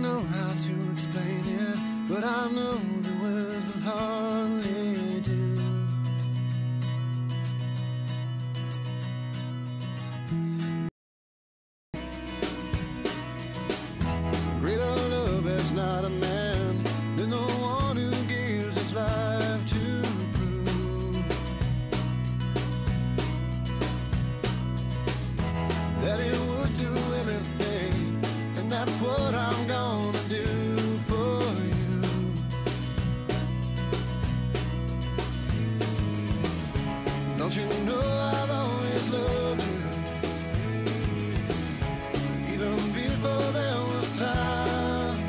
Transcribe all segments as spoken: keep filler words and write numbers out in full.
know how to explain it, but I know the words will hardly do. Greater love is not a man than the one who gives his life to prove that he would do anything, and that's what I'm gonna do for you. Don't you know I've always loved you, even before there was time.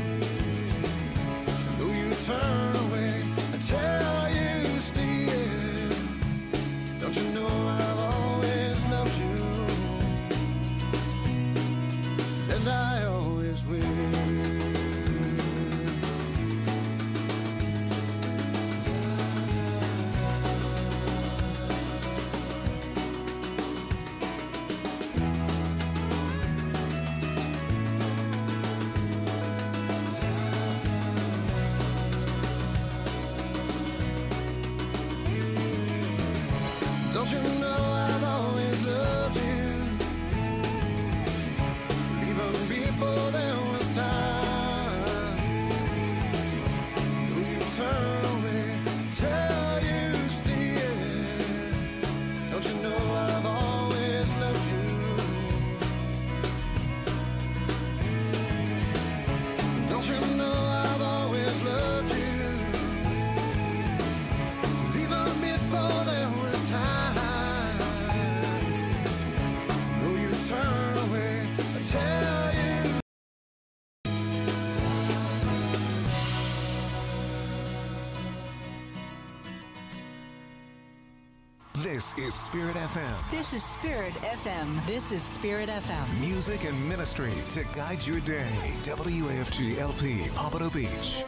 Though you turn away, I tell you still. Don't you know I've always loved you, and I always will. Don't you know I've always loved you, even before there was time. Though you turn away, tell you still. Don't you know I've always loved you? Don't you know I've always loved you, even before there was time. Though you turn away, I tell you. This is Spirit F M. This is Spirit F M. This is Spirit F M. Music and ministry to guide your day. W A F G L P, Pompano Beach.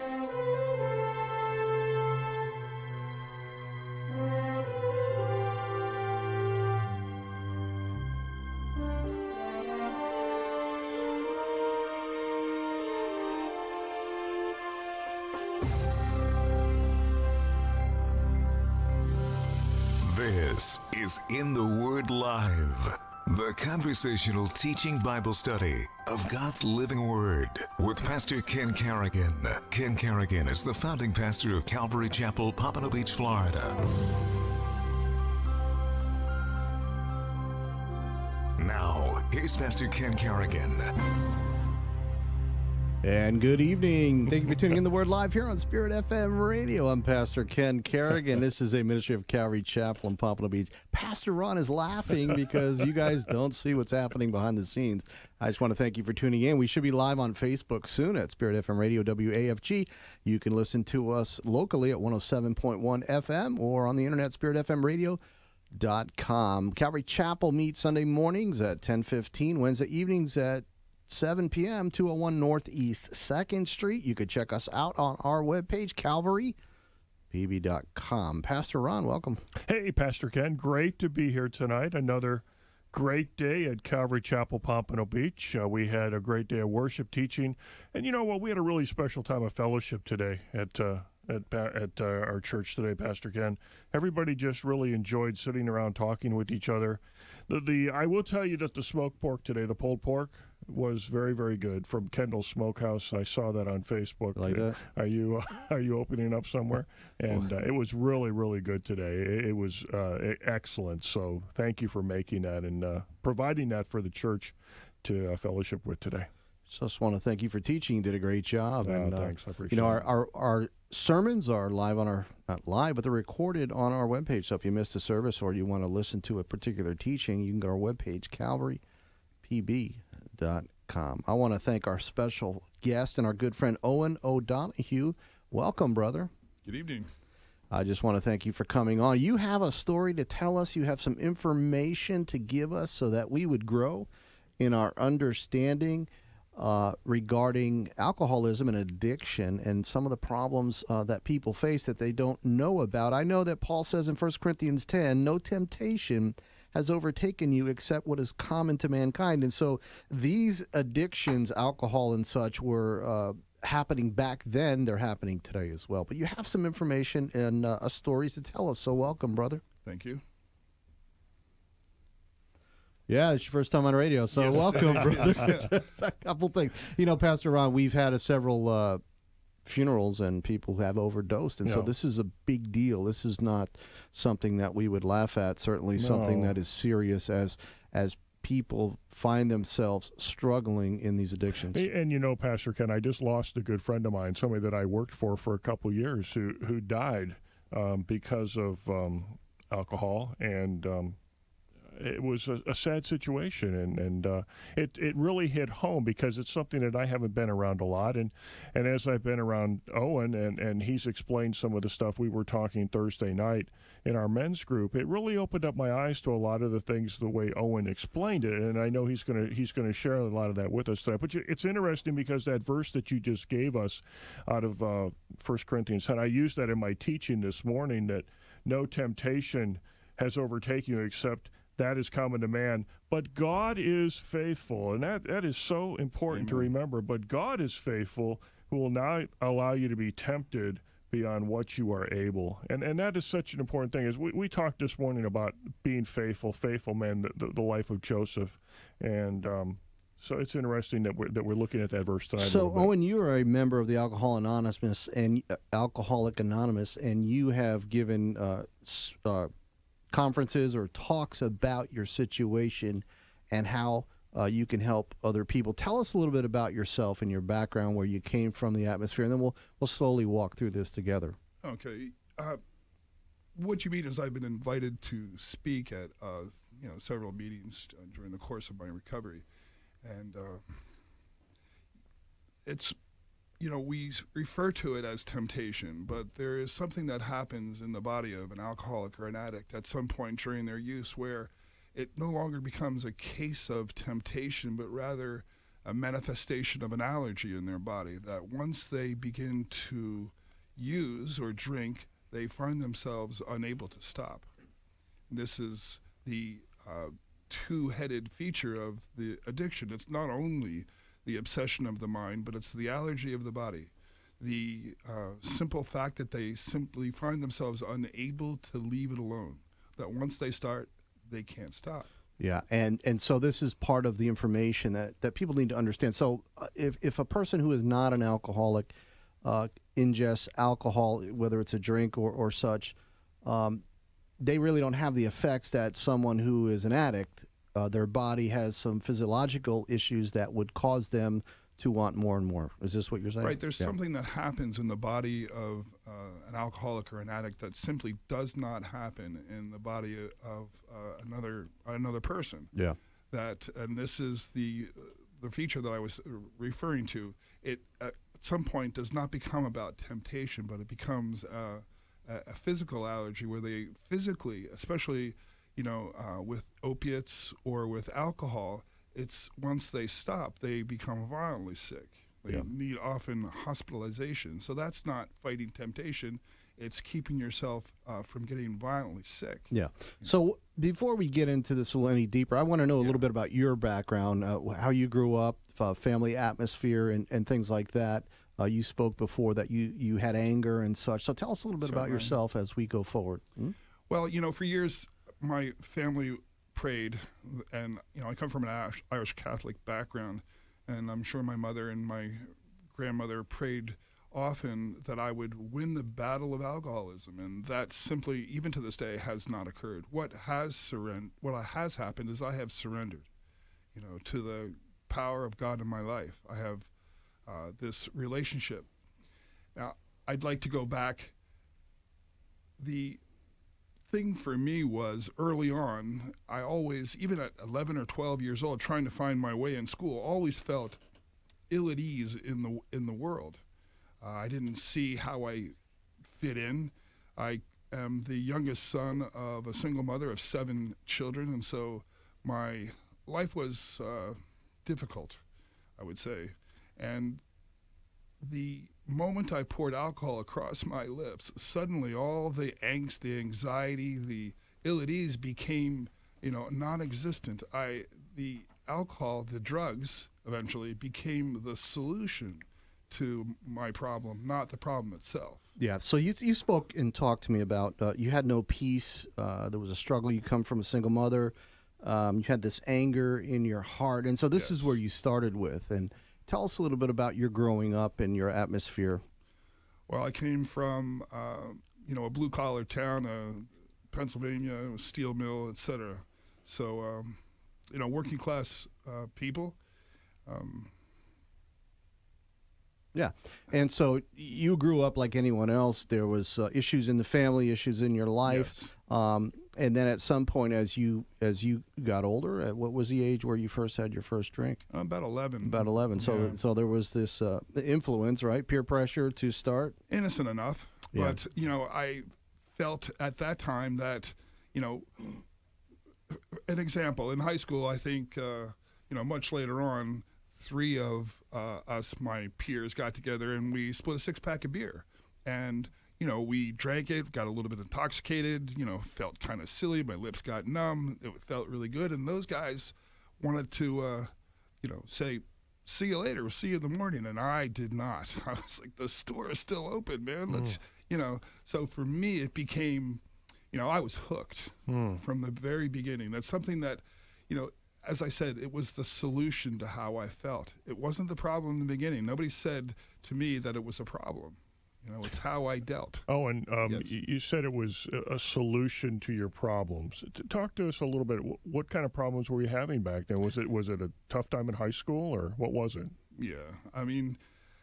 This is In the Word Live, the conversational teaching Bible study of God's living Word with Pastor Ken Kerrigan. Ken Kerrigan is the founding pastor of Calvary Chapel, Pompano Beach, Florida. Now, here's Pastor Ken Kerrigan. And good evening. Thank you for tuning in the Word Live here on Spirit F M Radio. I'm Pastor Ken Kerrigan. This is a ministry of Calvary Chapel in Pompano Beach. Pastor Ron is laughing because you guys don't see what's happening behind the scenes. I just want to thank you for tuning in. We should be live on Facebook soon at Spirit F M Radio, W A F G. You can listen to us locally at one oh seven point one F M or on the internet, spirit f m radio dot com. Calvary Chapel meets Sunday mornings at ten fifteen, Wednesday evenings at seven p.m., two oh one Northeast second Street. You could check us out on our webpage, calvary p b dot com. Pastor Ron, welcome. Hey, Pastor Ken. Great to be here tonight. Another great day at Calvary Chapel, Pompano Beach. Uh, we had a great day of worship teaching. And you know what? We had a really special time of fellowship today at uh, at, at uh, our church today, Pastor Ken. Everybody just really enjoyed sitting around talking with each other. The, the I will tell you that the smoked pork today, the pulled pork, was very, very good from Kendall's Smokehouse. I saw that on Facebook. Like that? Are you uh, are you opening up somewhere? And uh, it was really, really good today. It, it was uh, excellent. So thank you for making that and uh, providing that for the church to uh, fellowship with today. Just want to thank you for teaching. You did a great job. Uh, and, thanks. Uh, I appreciate you know, it. our, our, our sermons are live on our, not live, but they're recorded on our webpage. So if you missed a service or you want to listen to a particular teaching, you can go to our webpage, calvary p b dot com. I want to thank our special guest and our good friend Owen O'Donohue. Welcome, brother. Good evening. I just want to thank you for coming on. You have a story to tell us. You have some information to give us so that we would grow in our understanding uh, regarding alcoholism and addiction and some of the problems uh, that people face that they don't know about. I know that Paul says in First Corinthians ten, no temptation has overtaken you except what is common to mankind. And so these addictions, alcohol and such, were uh, happening back then. They're happening today as well. But you have some information and uh, stories to tell us. So welcome, brother. Thank you. Yeah, it's your first time on radio, so Yes. welcome, brother. Just a couple things. You know, Pastor Ron, we've had a several uh, funerals and people who have overdosed, and so Yeah. this is a big deal. This is not something that we would laugh at, certainly something No. that is serious as as people find themselves struggling in these addictions. Hey, And you know, Pastor Ken, I just lost a good friend of mine, somebody that I worked for for a couple years, who who died um, because of um, alcohol, and um, it was a, a sad situation, and and uh, it it really hit home because it's something that I haven't been around a lot, and and as I've been around Owen, and and he's explained some of the stuff we were talking Thursday night in our men's group, it really opened up my eyes to a lot of the things the way Owen explained it, and I know he's gonna he's gonna share a lot of that with us today. But you- it's interesting because that verse that you just gave us out of uh, First Corinthians ten, I used that in my teaching this morning, that no temptation has overtaken you except that is common to man, but God is faithful, and that, that is so important to remember. But God is faithful, who will not allow you to be tempted beyond what you are able, and and that is such an important thing. As we, we talked this morning about being faithful, faithful man, the, the, the life of Joseph, and um, so it's interesting that we're that we're looking at that verse tonight. a So, little bit. Owen, you are a member of the Alcohol Anonymous and uh, Alcoholic Anonymous, and you have given uh, s- uh, conferences or talks about your situation and how uh, you can help other people. Tell us a little bit about yourself and your background, where you came from, the atmosphere, and then we'll we'll slowly walk through this together. Okay. Uh, what you mean is I've been invited to speak at uh, you know several meetings uh, during the course of my recovery, and uh, it's you know we s- refer to it as temptation, but there is something that happens in the body of an alcoholic or an addict at some point during their use where it no longer becomes a case of temptation, but rather a manifestation of an allergy in their body, that once they begin to use or drink, they find themselves unable to stop. This is the uh, two-headed feature of the addiction. It's not only the obsession of the mind, but it's the allergy of the body. The uh, simple fact that they simply find themselves unable to leave it alone, that once they start, they can't stop. Yeah, and and so this is part of the information that, that people need to understand. So uh, if, if a person who is not an alcoholic uh, ingests alcohol, whether it's a drink or, or such, um, they really don't have the effects that someone who is an addict, uh, their body has some physiological issues that would cause them to want more and more. Is this what you're saying? Right, there's Yeah. something that happens in the body of uh, an alcoholic or an addict that simply does not happen in the body of uh, another another person. Yeah. That, and this is the the feature that I was referring to. It at some point does not become about temptation, but it becomes uh, a, a physical allergy where they physically, especially, you know, uh, with opiates or with alcohol, it's once they stop, they become violently sick. They Yeah. need often hospitalization. So that's not fighting temptation. It's keeping yourself uh, from getting violently sick. Yeah. So before we get into this a little any deeper, I want to know a Yeah. little bit about your background, uh, how you grew up, uh, family atmosphere, and, and things like that. Uh, you spoke before that you, you had anger and such. So tell us a little bit about Certainly. yourself as we go forward. Hmm? Well, you know, for years, my family prayed, and, you know, I come from an Irish, Irish Catholic background, and I'm sure my mother and my grandmother prayed often that I would win the battle of alcoholism, and that simply, even to this day, has not occurred. What has surrend- what has happened is I have surrendered, you know, to the power of God in my life. I have uh, this relationship. Now, I'd like to go back. The thing for me was early on, I always, even at eleven or twelve years old, trying to find my way in school, always felt ill at ease in the in the world. Uh, I didn't see how I fit in. I am the youngest son of a single mother of seven children, and so my life was uh, difficult, I would say. And the moment I poured alcohol across my lips, suddenly all the angst, the anxiety, the ill at ease became you know, non-existent. I the alcohol, the drugs, eventually became the solution to my problem, not the problem itself. Yeah. So you you spoke and talked to me about uh, you had no peace. Uh, there was a struggle. You come from a single mother. Um, you had this anger in your heart, and so this Yes. is where you started with. And tell us a little bit about your growing up and your atmosphere. Well, I came from, uh, you know, a blue-collar town, uh, Pennsylvania, a steel mill, et cetera. So, um, you know, working-class uh, people. Um, Yeah. And so you grew up like anyone else. There was uh, issues in the family, issues in your life. Yes. Um, and then at some point, as you as you got older, uh, what was the age where you first had your first drink? I'm about eleven. About eleven. So Yeah. so there was this uh, influence, right? Peer pressure to start. Innocent enough, Yeah. but you know, I felt at that time that, you know, an example in high school. I think, uh, you know, much later on, three of uh, us, my peers, got together and we split a six pack of beer, and you know, we drank it, got a little bit intoxicated. You know, felt kind of silly. My lips got numb. It felt really good, and those guys wanted to, uh, you know, say, see you later, we'll see you in the morning. And I did not. I was like, the store is still open, man. Let's, you know. So for me, it became, you know, I was hooked from the very beginning. That's something that, you know, as I said, it was the solution to how I felt. It wasn't the problem in the beginning. Nobody said to me that it was a problem. You know, it's how I dealt. Oh, and um, Yes. y- you said it was a, a solution to your problems. T- talk to us a little bit. Wh- What kind of problems were you having back then? Was it was it a tough time in high school, or what was it? Yeah, I mean,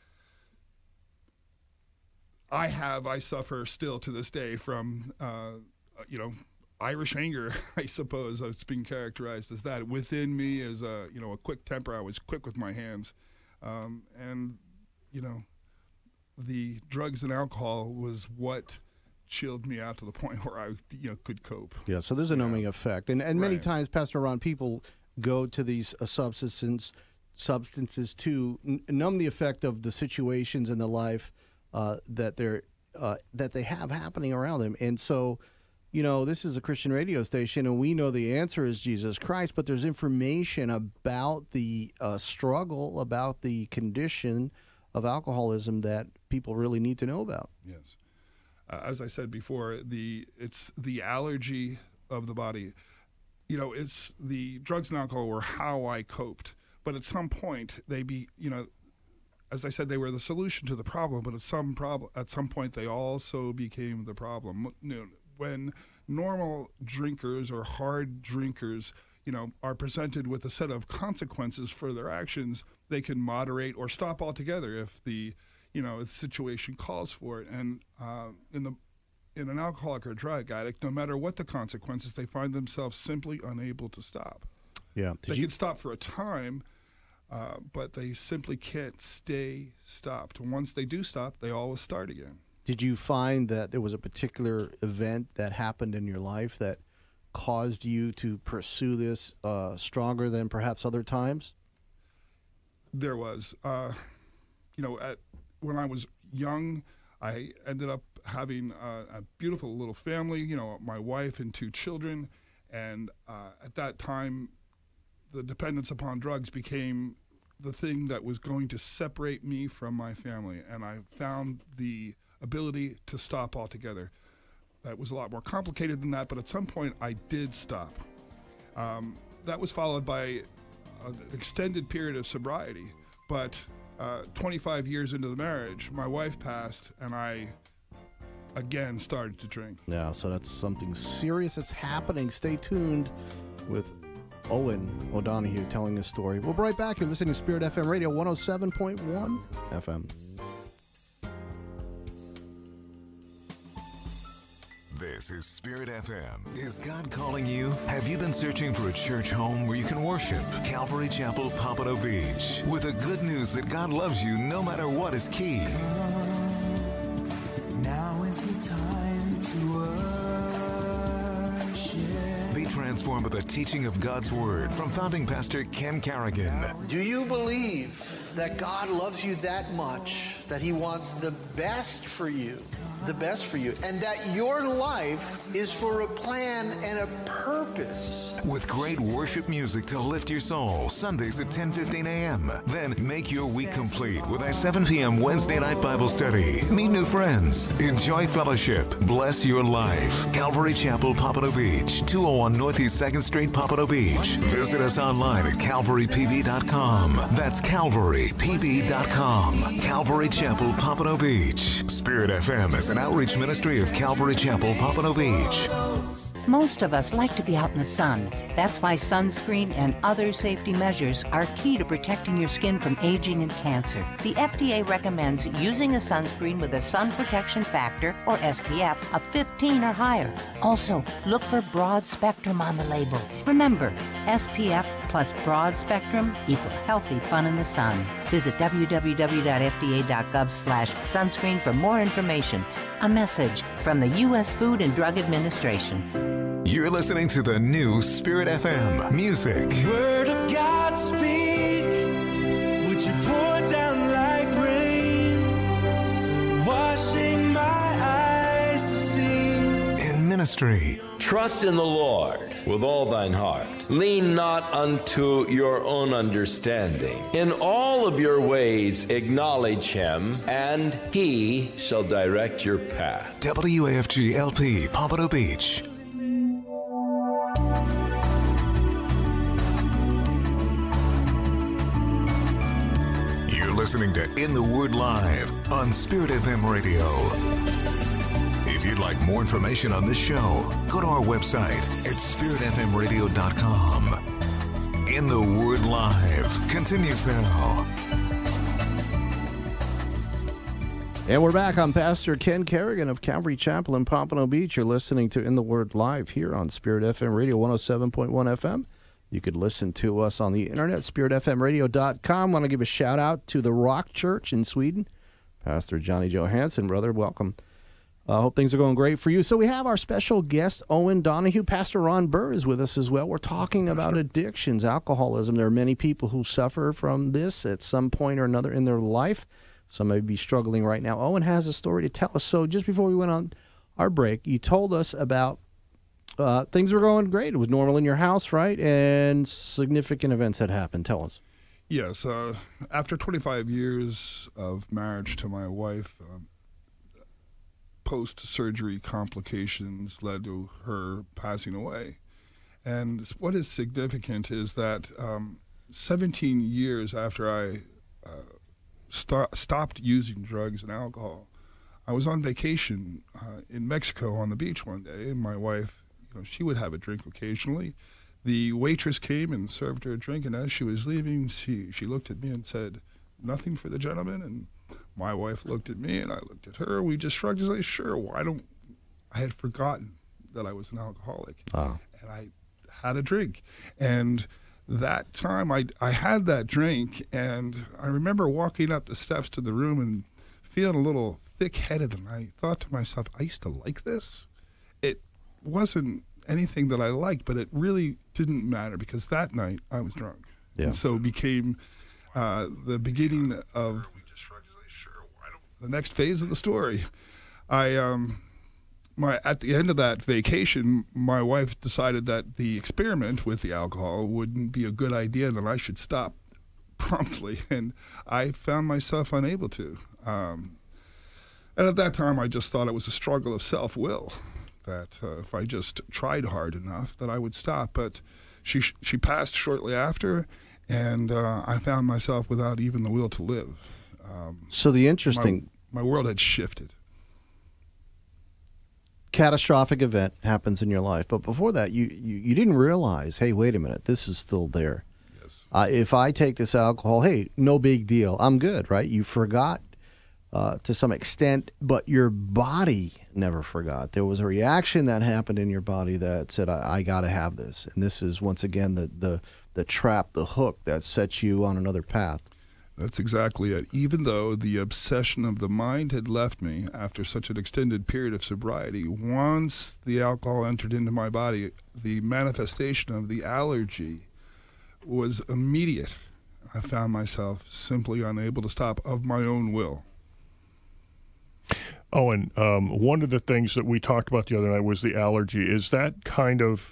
I have, I suffer still to this day from, uh, you know, Irish anger, I suppose. It's been characterized as that. Within me is a, you know, a quick temper. I was quick with my hands. Um, and, you know, the drugs and alcohol was what chilled me out to the point where I, you know, could cope. Yeah. So there's a numbing effect, and and many Right. times, Pastor Ron, people go to these uh, substances substances to n- numb the effect of the situations in the life uh, that they're uh, that they have happening around them, and so. You know, this is a Christian radio station, and we know the answer is Jesus Christ, but there's information about the uh, struggle, about the condition of alcoholism that people really need to know about. Yes. Uh, as I said before, the it's the allergy of the body. You know, it's the drugs and alcohol were how I coped. But at some point, they be, you know, as I said, they were the solution to the problem. But at some problem, at some point, they also became the problem. You know, when normal drinkers or hard drinkers, you know, are presented with a set of consequences for their actions, they can moderate or stop altogether if the, you know, the situation calls for it. And uh, in the in an alcoholic or drug addict, no matter what the consequences, they find themselves simply unable to stop. Yeah. They can stop for a time, uh, but they simply can't stay stopped. Once they do stop, they always start again. Did you find that there was a particular event that happened in your life that caused you to pursue this uh, stronger than perhaps other times? There was, uh, you know, at, when I was young, I ended up having a, a beautiful little family, you know, my wife and two children. And uh, at that time, the dependence upon drugs became the thing that was going to separate me from my family. And I found the ability to stop altogether. That was a lot more complicated than that, but at some point I did stop. Um, that was followed by an extended period of sobriety, but uh, twenty-five years into the marriage, my wife passed, and I again started to drink. Yeah, so that's something serious that's happening. Stay tuned with Owen O'Donohue telling his story. We'll be right back. You're listening to Spirit F M Radio one oh seven point one F M. This is Spirit F M. Is God calling you? Have you been searching for a church home where you can worship? Calvary Chapel, Pompano Beach. With the good news that God loves you no matter what is key. Now is the time to worship. Be transformed by the teaching of God's Word from founding pastor Ken Carrigan. Do you believe that God loves you that much, that he wants the best for you, the best for you, and that your life is for a plan and a purpose purpose. With great worship music to lift your soul, Sundays at ten fifteen a.m. Then make your week complete with our seven p.m. Wednesday night Bible study. Meet new friends, enjoy fellowship, bless your life. Calvary Chapel, Pompano Beach, two oh one Northeast second Street, Pompano Beach. Visit us online at calvary p b dot com. That's calvary p b dot com. Calvary Chapel, Pompano Beach. Spirit F M is an outreach ministry of Calvary Chapel, Pompano Beach. Most of us like to be out in the sun. That's why sunscreen and other safety measures are key to protecting your skin from aging and cancer. The F D A recommends using a sunscreen with a sun protection factor, or S P F, of fifteen or higher. Also, look for broad spectrum on the label. Remember, S P F plus broad spectrum equal healthy fun in the sun. Visit w w w dot f d a dot gov slash sunscreen for more information. A message from the U S Food and Drug Administration. You're listening to the new Spirit F M music. Word of God speak, would you pour down like rain, washing my eyes to see. In ministry. Trust in the Lord with all thine heart. Lean not unto your own understanding. In all of your ways acknowledge him, and he shall direct your path. W A F G L P, Pompano Beach. You're listening to In the Word Live on Spirit F M Radio. If you'd like more information on this show, go to our website at spirit f m radio dot com. In the Word Live continues now. And we're back. I'm Pastor Ken Kerrigan of Calvary Chapel in Pompano Beach. You're listening to In the Word Live here on Spirit F M Radio one oh seven point one F M. You could listen to us on the internet, spirit f m radio dot com. I want to give a shout out to the Rock Church in Sweden. Pastor Johnny Johansson, brother, welcome. I uh, hope things are going great for you. So we have our special guest, Owen Donahue. Pastor Ron Burr is with us as well. We're talking about addictions, alcoholism. There are many people who suffer from this at some point or another in their life. Some may be struggling right now. Owen has a story to tell us. So just before we went on our break, you told us about uh, things were going great. It was normal in your house, right? And significant events had happened. Tell us. Yes. Uh, after twenty-five years of marriage to my wife, um, post-surgery complications led to her passing away. And what is significant is that um, seventeen years after I uh, st- stopped using drugs and alcohol, I was on vacation uh, in Mexico on the beach one day, and my wife, you know, she would have a drink occasionally. The waitress came and served her a drink, and as she was leaving, she, she looked at me and said, "Nothing for the gentleman?" And my wife looked at me, and I looked at her. We just shrugged and said, "Sure, why don't..." I had forgotten that I was an alcoholic, Oh. and I had a drink. And that time, I, I had that drink, and I remember walking up the steps to the room and feeling a little thick-headed, and I thought to myself, I used to like this. It wasn't anything that I liked, but it really didn't matter because that night I was drunk. Yeah. And so it became uh, the beginning of the next phase of the story. I, um, my at the end of that vacation, my wife decided that the experiment with the alcohol wouldn't be a good idea and that I should stop promptly, and I found myself unable to. Um, and at that time, I just thought it was a struggle of self-will, that uh, if I just tried hard enough, that I would stop. But she she passed shortly after, and uh, I found myself without even the will to live. Um, So the interesting... My, my world had shifted. Catastrophic event happens in your life. But before that, you, you, you didn't realize, hey, wait a minute, this is still there. Yes. Uh, if I take this alcohol, hey, no big deal. I'm good, right? You forgot uh, to some extent, but your body never forgot. There was a reaction that happened in your body that said, I, I got to have this. And this is, once again, the, the, the trap, the hook that sets you on another path. That's exactly it. Even though the obsession of the mind had left me after such an extended period of sobriety, once the alcohol entered into my body, the manifestation of the allergy was immediate. I found myself simply unable to stop of my own will. Oh, and um, one of the things that we talked about the other night was the allergy. Is that kind of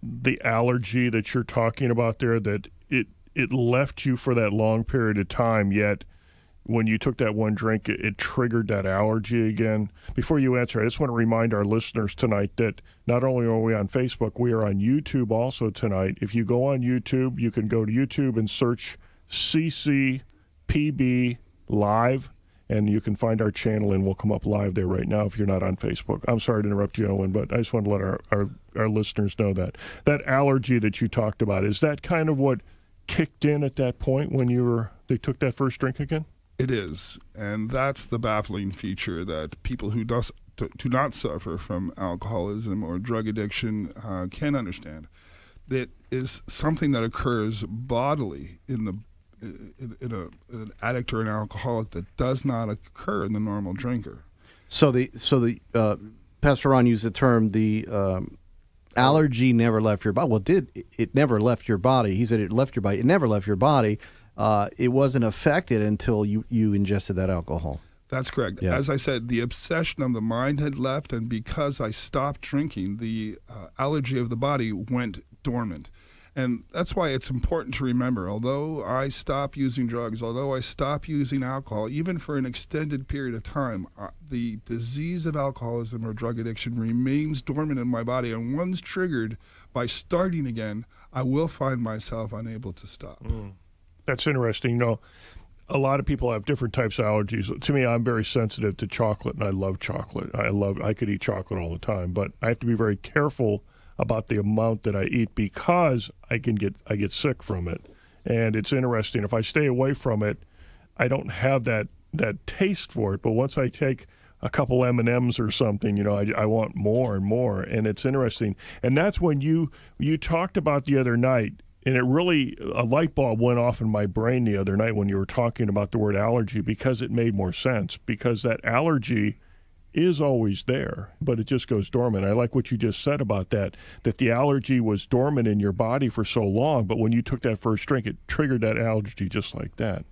the allergy that you're talking about there, that it it left you for that long period of time, yet when you took that one drink, it, it triggered that allergy again? Before you answer, I just want to remind our listeners tonight that not only are we on Facebook, we are on YouTube also tonight. If you go on YouTube, you can go to YouTube and search C C P B Live, and you can find our channel, and we'll come up live there right now if you're not on Facebook. I'm sorry to interrupt you, Owen, but I just want to let our, our, our listeners know that. That allergy that you talked about, is that kind of what kicked in at that point when you were they took that first drink again? It is, and that's the baffling feature that people who does, do, do not suffer from alcoholism or drug addiction uh, can understand. That is something that occurs bodily in the in, in a, an addict or an alcoholic that does not occur in the normal drinker. So the so the uh, Pastor Ron used the term the um, allergy never left your body. Well, it did it never left your body? He said it left your body. It never left your body. Uh, it wasn't affected until you, you ingested that alcohol. That's correct. Yeah. As I said, the obsession of the mind had left, and because I stopped drinking, the uh, allergy of the body went dormant. And that's why it's important to remember, although I stop using drugs, although I stop using alcohol, even for an extended period of time, uh, the disease of alcoholism or drug addiction remains dormant in my body. And once triggered, by starting again, I will find myself unable to stop. Mm. That's interesting. You know, a lot of people have different types of allergies. To me, I'm very sensitive to chocolate, and I love chocolate. I love. I could eat chocolate all the time, but I have to be very careful about the amount that I eat because I can get I get sick from it. And it's interesting. If I stay away from it, I don't have that that taste for it. But once I take a couple M and M's or something, you know, I, I want more and more. And it's interesting. And that's when you you talked about the other night. And it really, a light bulb went off in my brain the other night when you were talking about the word allergy, because it made more sense, because that allergy is always there, but it just goes dormant. I like what you just said about that, that the allergy was dormant in your body for so long, but when you took that first drink, it triggered that allergy just like that.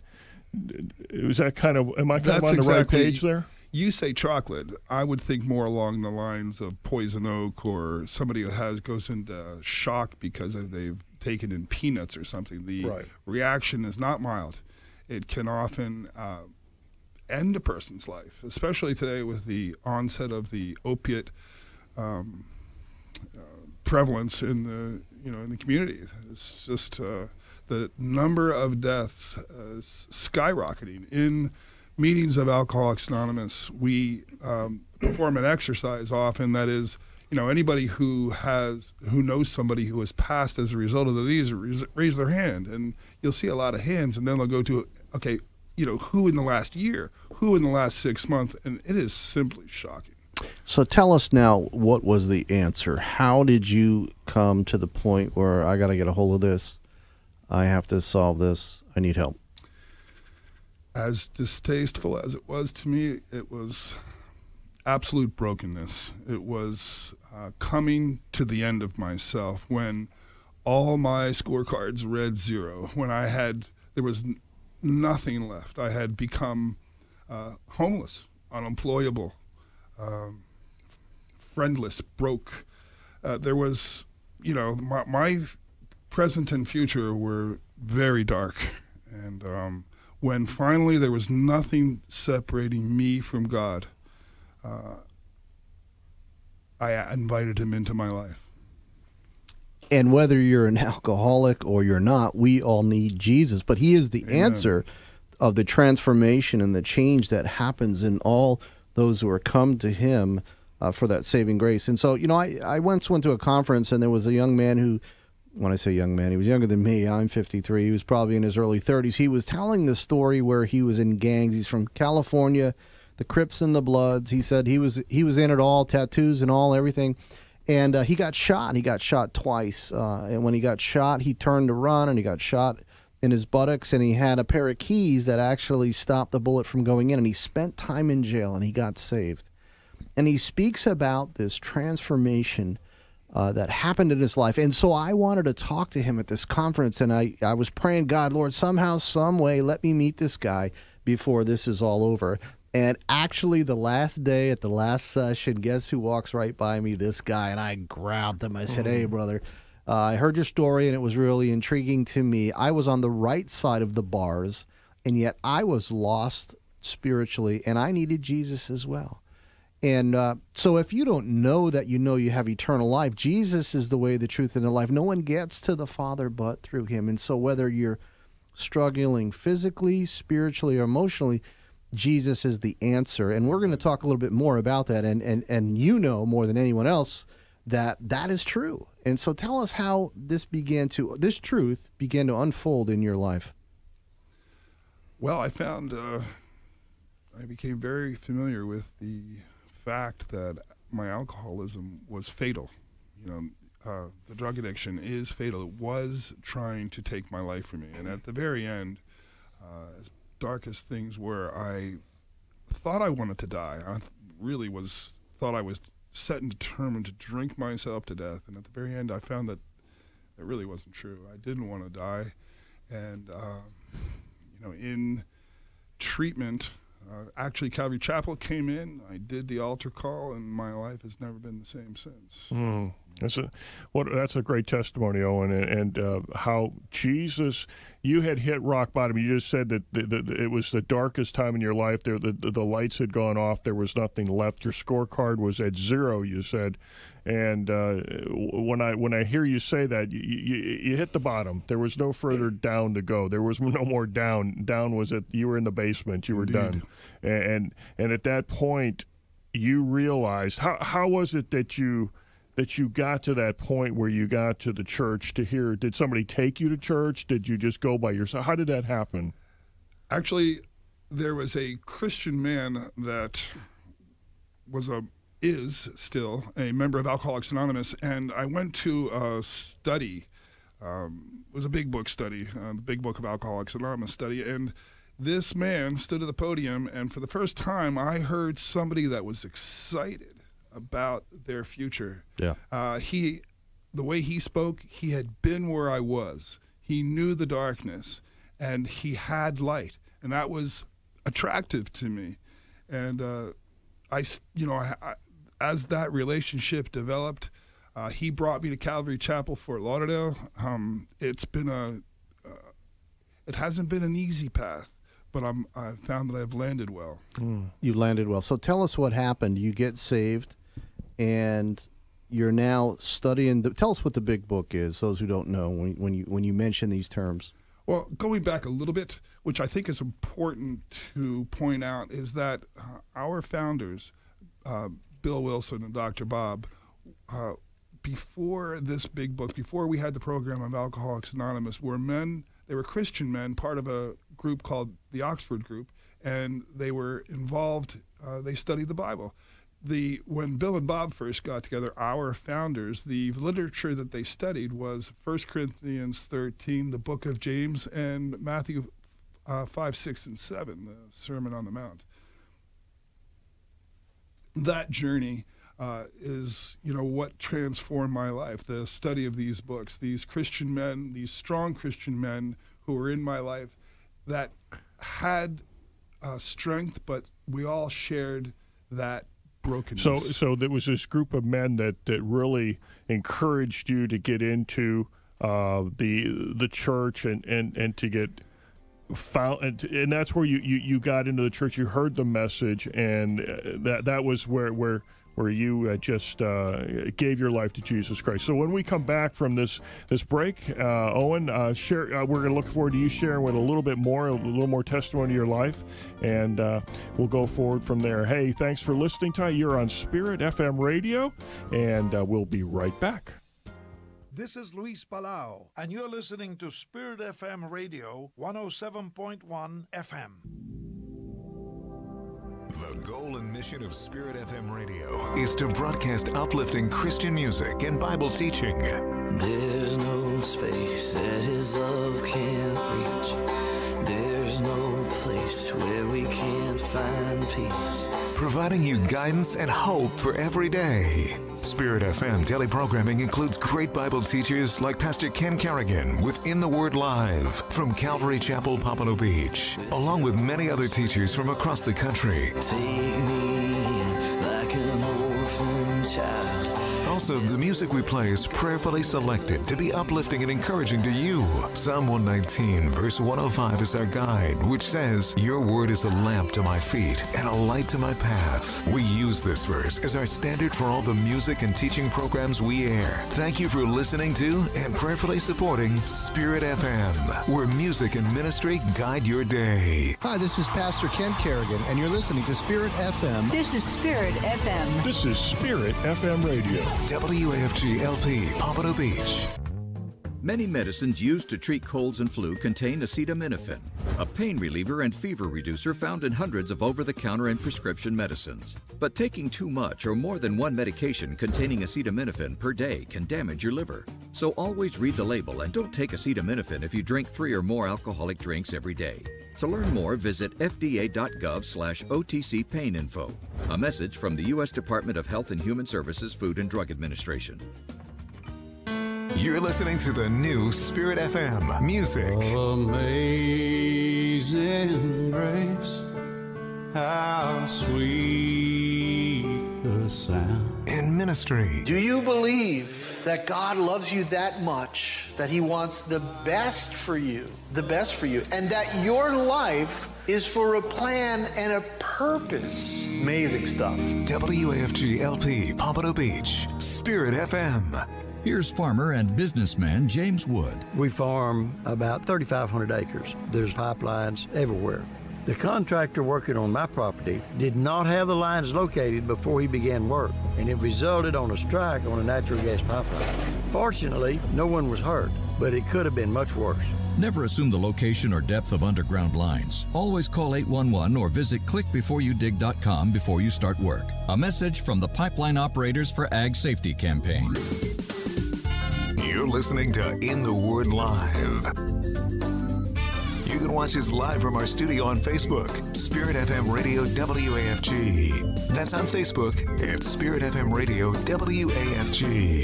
Was that kind of, am I kind That's of on exactly, the right page there? You say chocolate, I would think more along the lines of poison oak, or somebody who has goes into shock because of they've taken in peanuts or something. The Right. reaction is not mild. It can often uh, end a person's life, especially today with the onset of the opiate um, uh, prevalence in the you know in the community. It's just uh, the number of deaths uh, is skyrocketing. In meetings of Alcoholics Anonymous, we um, perform an exercise often that is, you know, anybody who has who knows somebody who has passed as a result of the disease, raise, raise their hand, and you'll see a lot of hands, and then they'll go to, okay, you know, who in the last year, who in the last six months, and it is simply shocking. So tell us now, what was the answer? How did you come to the point where I got to get a hold of this? I have to solve this. I need help. As distasteful as it was to me, it was absolute brokenness. It was uh, coming to the end of myself when all my scorecards read zero, when I had, there was n- nothing left. I had become uh, homeless, unemployable, um, friendless, broke. Uh, there was, you know, my, my present and future were very dark. And um, when finally there was nothing separating me from God, uh, I invited him into my life. And whether you're an alcoholic or you're not, we all need Jesus. But he is the Amen. answer of the transformation and the change that happens in all those who are come to him uh, for that saving grace. And so, you know, I, I once went to a conference, and there was a young man who, when I say young man, he was younger than me. I'm fifty-three. He was probably in his early thirties. He was telling the story where he was in gangs. He's from California, the Crips and the Bloods. He said he was he was in it all, tattoos and all, everything. And uh, he got shot. He got shot twice. Uh, and when he got shot, he turned to run, and he got shot in his buttocks. And he had a pair of keys that actually stopped the bullet from going in. And he spent time in jail, and he got saved. And he speaks about this transformation uh, that happened in his life. And so I wanted to talk to him at this conference. And I, I was praying, God, Lord, somehow, some way, let me meet this guy before this is all over. And actually, the last day at the last session, guess who walks right by me? This guy. And I grabbed him. I said, hey, brother, Uh, I heard your story, and it was really intriguing to me. I was on the right side of the bars, and yet I was lost spiritually, and I needed Jesus as well. And uh, so if you don't know that you know you have eternal life, Jesus is the way, the truth, and the life. No one gets to the Father but through him. And so whether you're struggling physically, spiritually, or emotionally, Jesus is the answer. And we're going to talk a little bit more about that. And, and, and you know more than anyone else that that is true. And so tell us how this began to, this truth began to unfold in your life. Well, I found, uh, I became very familiar with the fact that my alcoholism was fatal. You know, uh, the drug addiction is fatal. It was trying to take my life from me. And at the very end, uh, as dark as things were, I thought I wanted to die. I th- really was, thought I was set and determined to drink myself to death. And at the very end, I found that it really wasn't true. I didn't want to die. And, uh, you know, in treatment, Uh, actually, Calvary Chapel came in. I did the altar call, and my life has never been the same since. Mm. That's a what. That's a great testimony, Owen, and, and uh, how Jesus. You had hit rock bottom. You just said that the, the, it was the darkest time in your life. There, the, the the lights had gone off. There was nothing left. Your scorecard was at zero. You said, and uh, when I when I hear you say that, you, you you hit the bottom. There was no further down to go. There was no more down. Down was at you were in the basement. You were Indeed. done, and and at that point, you realized how how was it that you. that you got to that point where you got to the church to hear? Did somebody take you to church? Did you just go by yourself? How did that happen? Actually, there was a Christian man that was a is still a member of Alcoholics Anonymous, and I went to a study. Um, it was a big book study, uh, the Big Book of Alcoholics Anonymous study, and this man stood at the podium, and for the first time, I heard somebody that was excited about their future. Yeah. Uh, he, the way he spoke, he had been where I was. He knew the darkness, and he had light, and that was attractive to me. And uh, I, you know, I, I, as that relationship developed, uh, he brought me to Calvary Chapel, Fort Lauderdale. Um, it's been a, uh, it hasn't been an easy path, but I'm, I found that I've landed well. Mm. You landed well. So tell us what happened. You get saved, and you're now studying. The, tell us what the Big Book is, those who don't know, when, when you when you mention these terms. Well, going back a little bit, which I think is important to point out, is that uh, our founders, uh, Bill Wilson and Doctor Bob, uh, before this Big Book, before we had the program of Alcoholics Anonymous, were men, they were Christian men, part of a group called the Oxford Group, and they were involved, uh, they studied the Bible. The when Bill and Bob first got together, our founders, the literature that they studied was First Corinthians thirteen, the book of James, and Matthew uh, five, six, and seven, the Sermon on the Mount. That journey uh, is, you know, what transformed my life, the study of these books, these Christian men, these strong Christian men who were in my life that had uh, strength, but we all shared that brokenness. So, so there was this group of men that, that really encouraged you to get into uh, the the church and, and, and to get found, and, and that's where you, you, you got into the church. You heard the message, and that that was where where. where you uh, just uh, gave your life to Jesus Christ. So when we come back from this this break, uh, Owen, uh, share. Uh, we're going to look forward to you sharing with a little bit more, a little more testimony of your life, and uh, we'll go forward from there. Hey, thanks for listening tonight. You're on Spirit F M Radio, and uh, we'll be right back. This is Luis Palau, and you're listening to Spirit F M Radio, one oh seven point one F M. The goal and mission of Spirit F M Radio is to broadcast uplifting Christian music and Bible teaching. There's no space that His love can't reach. There's no place where we can't find peace. Providing you guidance and hope for every day. Spirit F M teleprogramming includes great Bible teachers like Pastor Ken Kerrigan with In the Word Live from Calvary Chapel, Pompano Beach, along with many other teachers from across the country. Take me in like an orphan child. Also Also, the music we play is prayerfully selected to be uplifting and encouraging to you. Psalm one nineteen, verse one oh five is our guide, which says, "Your word is a lamp to my feet and a light to my path." We use this verse as our standard for all the music and teaching programs we air. Thank you for listening to and prayerfully supporting Spirit F M, where music and ministry guide your day. Hi, this is Pastor Ken Kerrigan, and you're listening to Spirit F M. This is Spirit F M. This is Spirit F M Radio. W A F G L P, Pompano Beach. Many medicines used to treat colds and flu contain acetaminophen, a pain reliever and fever reducer found in hundreds of over-the-counter and prescription medicines. But taking too much or more than one medication containing acetaminophen per day can damage your liver. So always read the label and don't take acetaminophen if you drink three or more alcoholic drinks every day. To learn more, visit F D A dot gov slash O T C pain info. A message from the U S Department of Health and Human Services Food and Drug Administration. You're listening to the new Spirit F M music. Amazing grace, how sweet the sound. In ministry. Do you believe that God loves you that much, that He wants the best for you, the best for you, and that your life is for a plan and a purpose? Amazing stuff. W A F G L P, Pompano Beach, Spirit F M. Here's farmer and businessman James Wood. We farm about thirty-five hundred acres. There's pipelines everywhere. The contractor working on my property did not have the lines located before he began work, and it resulted on a strike on a natural gas pipeline. Fortunately, no one was hurt, but it could have been much worse. Never assume the location or depth of underground lines. Always call eight one one or visit click before you dig dot com before you start work. A message from the Pipeline Operators for Ag Safety campaign. You're listening to In the Word Live. You can watch us live from our studio on Facebook, Spirit F M Radio W A F G. That's on Facebook at Spirit F M Radio W A F G.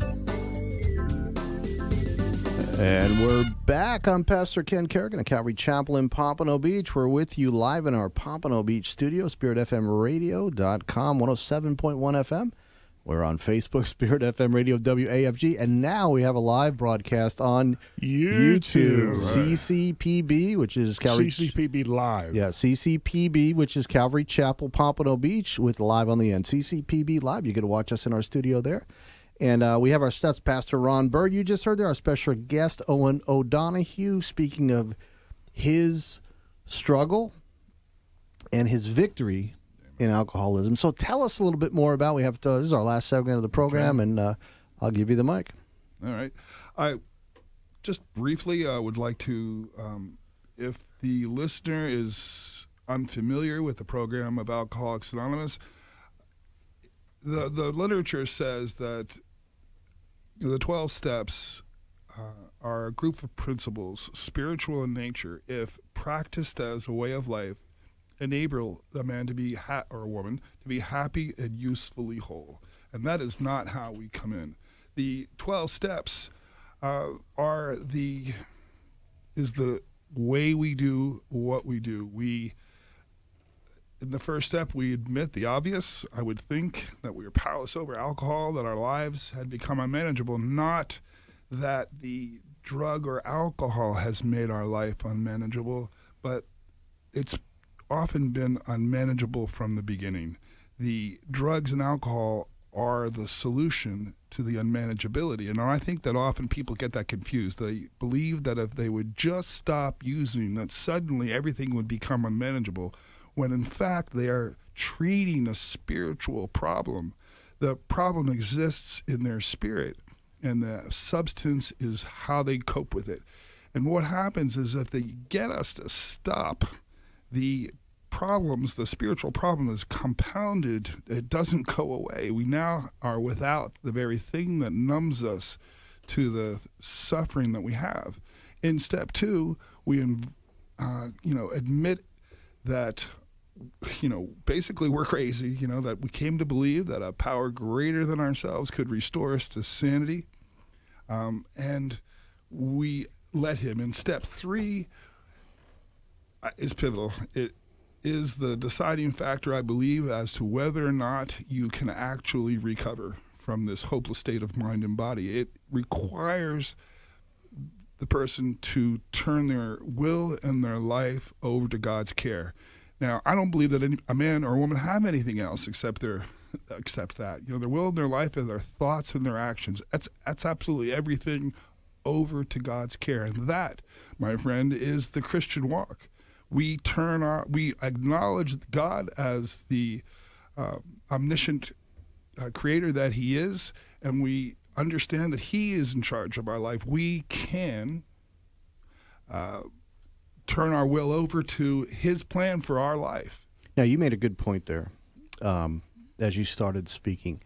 And we're back. I'm Pastor Ken Kerrigan at Calvary Chapel in Pompano Beach. We're with you live in our Pompano Beach studio, spirit f m radio dot com, one oh seven point one F M. We're on Facebook, Spirit F M Radio W A F G, and now we have a live broadcast on YouTube. YouTube. C C P B, which is Calvary. C C P B Live. Yeah, C C P B, which is Calvary Chapel, Pompano Beach, with live on the end. C C P B Live. You get to watch us in our studio there. And uh, we have our that's Pastor Ron Bird. You just heard there our special guest, Owen O'Donohue, speaking of his struggle and his victory in alcoholism. So tell us a little bit more about. We have to, this is our last segment of the program, okay. and uh, I'll give you the mic. All right. I just briefly uh, would like to, um, if the listener is unfamiliar with the program of Alcoholics Anonymous, the the literature says that the twelve steps uh, are a group of principles, spiritual in nature, if practiced as a way of life, enable a man to be ha- or a woman to be happy and usefully whole. And that is not how we come in. The twelve steps uh, are the is the way we do what we do. We in the first step, we admit the obvious. I would think that we were powerless over alcohol, that our lives had become unmanageable, not that the drug or alcohol has made our life unmanageable, but it's often been unmanageable from the beginning. The drugs and alcohol are the solution to the unmanageability. And I think that often people get that confused. They believe that if they would just stop using, that suddenly everything would become unmanageable, when in fact they are treating a spiritual problem. The problem exists in their spirit, and the substance is how they cope with it. And what happens is if they get us to stop, the problems, the spiritual problem is compounded. It doesn't go away. We now are without the very thing that numbs us to the suffering that we have. In step two, we, uh, you know, admit that, you know, basically we're crazy, you know, that we came to believe that a power greater than ourselves could restore us to sanity. Um, and we let him. In step three uh, is pivotal. It is the deciding factor, I believe, as to whether or not you can actually recover from this hopeless state of mind and body. It requires the person to turn their will and their life over to God's care. Now, I don't believe that any, a man or a woman have anything else except their, except that. You know, their will and their life and their thoughts and their actions. That's that's absolutely everything over to God's care. And that, my friend, is the Christian walk. We turn our, we acknowledge God as the uh, omniscient uh, creator that he is, and we understand that he is in charge of our life. We can uh, turn our will over to his plan for our life. Now, you made a good point there um, as you started speaking,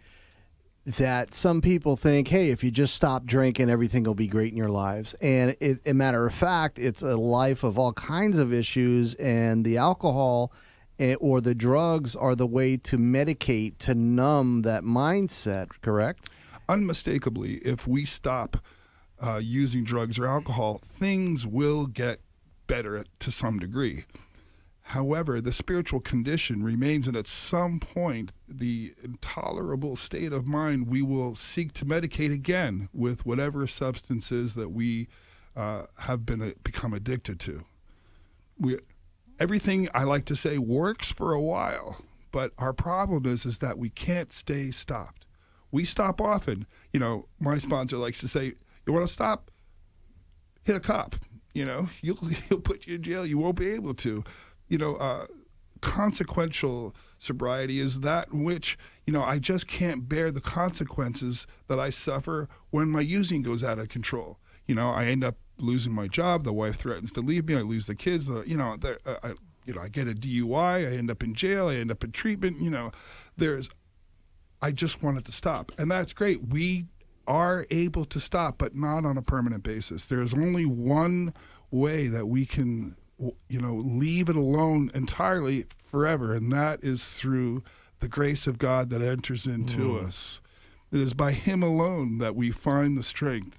that some people think, hey, if you just stop drinking, everything will be great in your lives. And it, a matter of fact, it's a life of all kinds of issues, and the alcohol eh, or the drugs are the way to medicate, to numb that mindset, correct? Unmistakably, if we stop uh, using drugs or alcohol, things will get better to some degree. However, the spiritual condition remains, and at some point, the intolerable state of mind, we will seek to medicate again with whatever substances that we uh, have been uh, become addicted to. We, everything, I like to say, works for a while, but our problem is, is that we can't stay stopped. We stop often. You know, my sponsor likes to say, you want to stop? Hit a cop. You know, he'll, he'll put you in jail. You won't be able to. You know, uh, consequential sobriety is that which, you know, I just can't bear the consequences that I suffer when my using goes out of control. You know, I end up losing my job. The wife threatens to leave me. I lose the kids. The, you know, uh, I, you know, I get a D U I. I end up in jail. I end up in treatment. You know, there's, I just want it to stop. And that's great. We are able to stop, but not on a permanent basis. There's only one way that we can, you know, leave it alone entirely forever, and that is through the grace of God that enters into mm. us. It is by him alone that we find the strength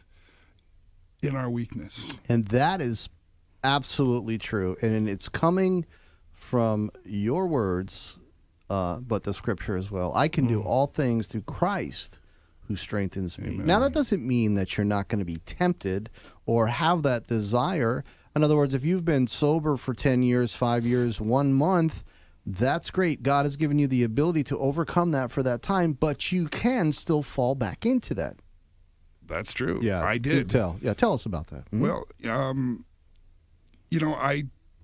in our weakness. And that is absolutely true. And it's coming from your words, uh, but the scripture as well. I can mm. do all things through Christ who strengthens me. Amen. Now, that doesn't mean that you're not going to be tempted or have that desire. In other words, if you've been sober for ten years, five years, one month, that's great. God has given you the ability to overcome that for that time, but you can still fall back into that. That's true. Yeah, I did. Tell, yeah, tell us about that. Mm-hmm. Well, um, you know, I,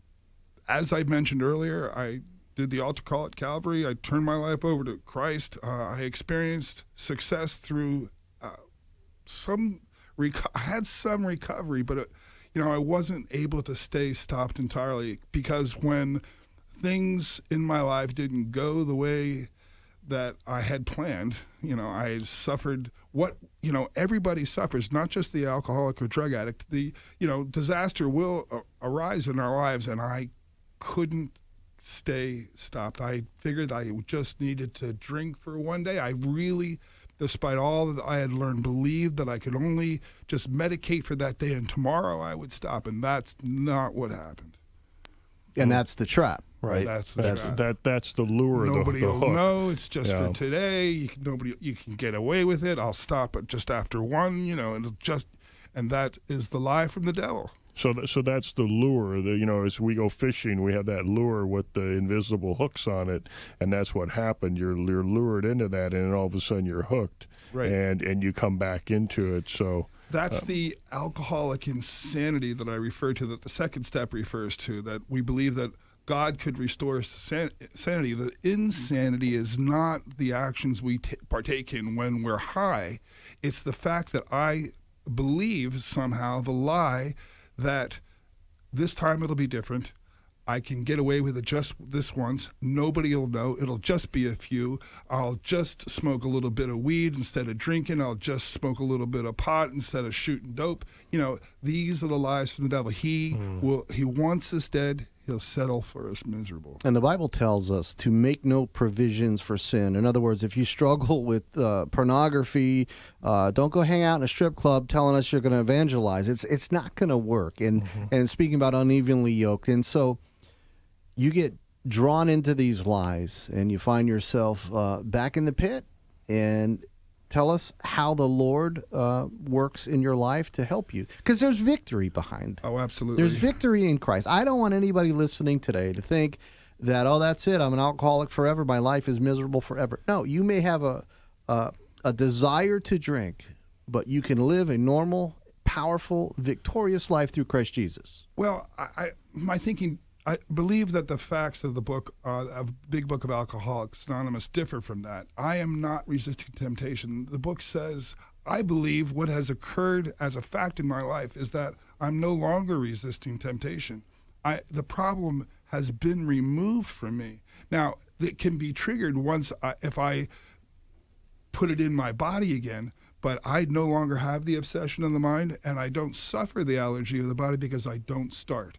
as I mentioned earlier, I did the altar call at Calvary. I turned my life over to Christ. Uh, I experienced success through uh, some, reco- I had some recovery, but it, you know, I wasn't able to stay stopped entirely, because when things in my life didn't go the way that I had planned, you know, I suffered what, you know, everybody suffers, not just the alcoholic or drug addict. The, you know, disaster will uh, arise in our lives, and I couldn't stay stopped. I figured I just needed to drink for one day. I really, despite all that I had learned, believed that I could only just medicate for that day, and tomorrow I would stop, and that's not what happened. And that's the trap, right? That's the that's trap. that that's the lure. Nobody the, the will hook. know. It's just Yeah. for today. You can, nobody, you can get away with it. I'll stop at just after one. You know, and just, and that is the lie from the devil. So, th- so that's the lure. The, you know, as we go fishing, we have that lure with the invisible hooks on it, and that's what happened. You're you're lured into that, and then all of a sudden you're hooked, Right. and and you come back into it. So That's uh, the alcoholic insanity that I refer to, that the second step refers to, that we believe that God could restore san- sanity. The insanity is not the actions we t- partake in when we're high. It's the fact that I believe somehow the lie that this time it'll be different. I can get away with it just this once. Nobody will know. It'll just be a few. I'll just smoke a little bit of weed instead of drinking. I'll just smoke a little bit of pot instead of shooting dope. You know, these are the lies from the devil. He mm. will. He wants us dead. He'll settle for us miserable. And the Bible tells us to make no provisions for sin. In other words, if you struggle with uh, pornography, uh, don't go hang out in a strip club telling us you're going to evangelize. It's it's not going to work. And mm-hmm. and speaking about unevenly yoked, and so you get drawn into these lies, and you find yourself uh, back in the pit, and Tell us how the Lord uh, works in your life to help you, because there's victory behind. Oh, absolutely. There's victory in Christ. I don't want anybody listening today to think that, oh, that's it, I'm an alcoholic forever, my life is miserable forever. No, you may have a a, a desire to drink, but you can live a normal, powerful, victorious life through Christ Jesus. Well, I, I my thinking, I believe that the facts of the book, uh, of Big Book of Alcoholics Anonymous, differ from that. I am not resisting temptation. The book says, I believe what has occurred as a fact in my life is that I'm no longer resisting temptation. I, the problem has been removed from me. Now, it can be triggered once I, if I put it in my body again, but I no longer have the obsession in the mind, and I don't suffer the allergy of the body because I don't start.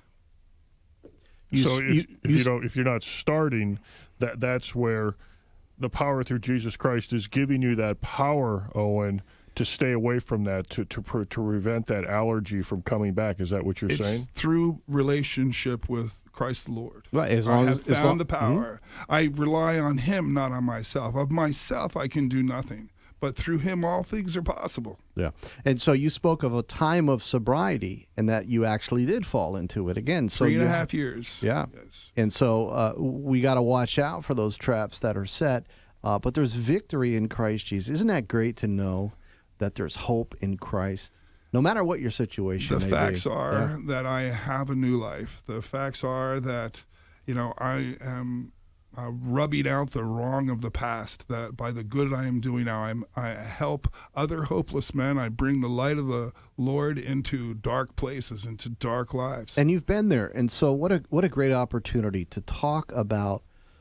You, so if, you, if you don't, if you're not starting, that that's where the power through Jesus Christ is giving you that power, Owen, to stay away from that, to to to prevent that allergy from coming back. Is that what you're it's saying? Through relationship with Christ the Lord. Right. As I long have as, as found long, the power. Mm-hmm. I rely on Him, not on myself. Of myself, I can do nothing. But through Him, all things are possible. Yeah. And so you spoke of a time of sobriety, and that you actually did fall into it again. So Three and you a ha- half years. Yeah. Yes. And so uh, we got to watch out for those traps that are set. Uh, but there's victory in Christ Jesus. Isn't that great to know that there's hope in Christ, no matter what your situation The may facts be? are Yeah. that I have a new life. The facts are that, you know, I am uh, rubbing out the wrong of the past, that by the good I am doing now, I'm, I help other hopeless men. I bring the light of the Lord into dark places, into dark lives. And you've been there. And so what a what a great opportunity to talk about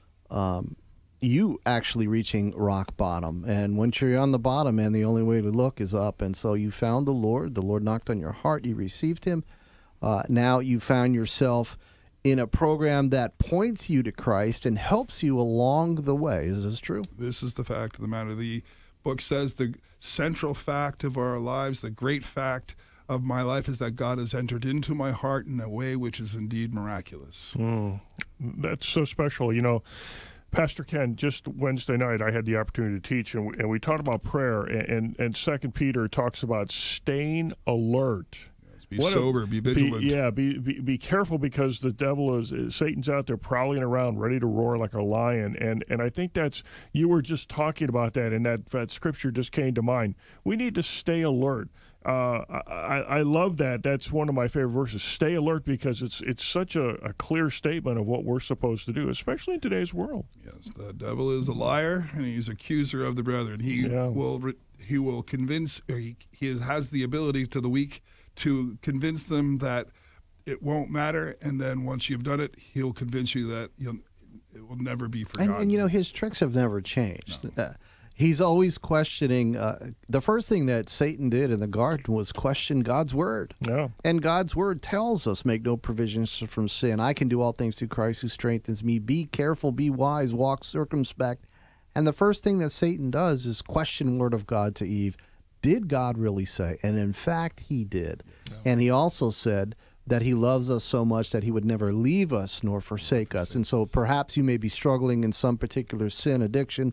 um, you actually reaching rock bottom. And once you're on the bottom, man, the only way to look is up. And so you found the Lord. The Lord knocked on your heart. You received Him. Uh, now you found yourself in a program that points you to Christ and helps you along the way. Is this true? This is the fact of the matter. The book says the central fact of our lives, the great fact of my life, is that God has entered into my heart in a way which is indeed miraculous. Mm, that's so special. You know, Pastor Ken, just Wednesday night I had the opportunity to teach, and we, and we talked about prayer, and, and, and Second Peter talks about staying alert. Be what sober, a, be vigilant. Be, yeah, be, be be careful, because the devil is, is Satan's out there prowling around, ready to roar like a lion. And and I think that's, you were just talking about that, and that, that scripture just came to mind. We need to stay alert. Uh, I, I love that. That's one of my favorite verses. Stay alert, because it's it's such a, a clear statement of what we're supposed to do, especially in today's world. Yes, the devil is a liar, and he's accuser of the brethren. He yeah. will he will convince, or he, he has the ability to the weak to convince them that it won't matter, and then once you've done it, he'll convince you that you'll, it will never be forgotten. And, and you know, his tricks have never changed. No. Uh, he's always questioning. Uh, the first thing that Satan did in the garden was question God's word. Yeah. And God's word tells us, make no provisions from sin. I can do all things through Christ who strengthens me. Be careful, be wise, walk circumspect. And the first thing that Satan does is question word of God to Eve. Did God really say? And in fact, He did. Yeah. And He also said that He loves us so much that He would never leave us nor forsake us. And so perhaps you may be struggling in some particular sin, addiction.